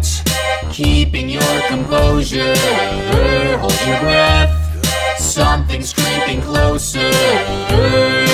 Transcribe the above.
keeping your composure. Hold your breath, something's creeping closer.